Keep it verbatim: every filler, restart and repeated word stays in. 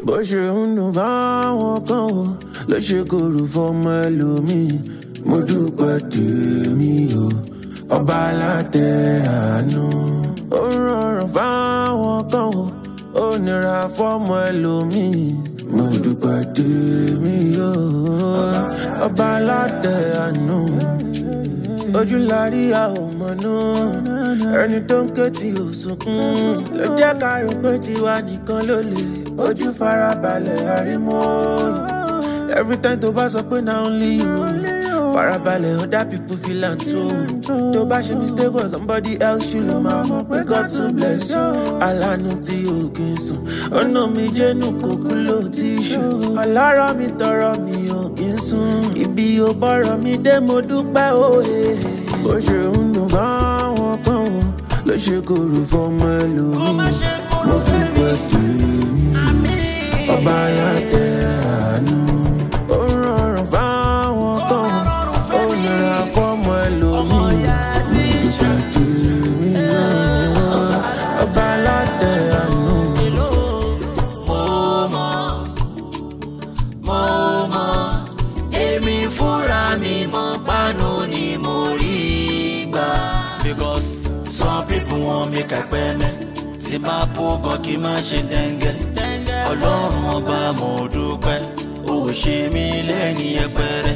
bó ṣe ń dùn fáwọn kan o ló ṣe kòrò fọmọ ẹlòmíì mo dúpẹ́ tèmi o ọba alátẹ àánú. ó rọrùn fáwọn kan o ó nira fọmọ ẹlòmíì mo dúpẹ́ tèmi o ọba alátẹ àánú. ojú la rí a ò mọ̀nú ẹni tó ń ké tí ò sunkún ló jẹ́ ká rò pé tiwa nìkan ló lè ojú farabalẹ̀ àrímọ́. Every time tó bá sọ pé na only you farabalẹ̀ other people feel am too. tó bá ṣe mistake or somebody else you ló máa mọ̀ pé God to bless you. alánú tí o kì í sùn ọ̀nà mi jẹ́nu kòkú ló ti ṣù. ọlọ́rọ̀ mi tọrọ mi ò kì í sùn ibi ò bọ̀rọ̀ mi dé mo dúpẹ́ òye. bó ṣe ń dùn fáwọn kan o ló ṣe kòrò fọmọ ẹlòmíì mo fi pẹ́ tèmi ọba alátẹ àánú. ó rọrùn fáwọn kan ó nira fọmọ ẹlòmíì mo dúpẹ́ tèmi ọba alátẹ àánú. mo mọ̀ mo mọ̀ èmi fúnra mi mọ̀ pánú ni mo rí gbà. Because some people want make I pẹ́ mẹ́ tí máa bó gan kí má ṣe dẹ́ngẹ́. Ọlọ́run ọba mo dúpẹ́ ó ṣe mí lẹ́ni ẹgbẹ́rẹ́.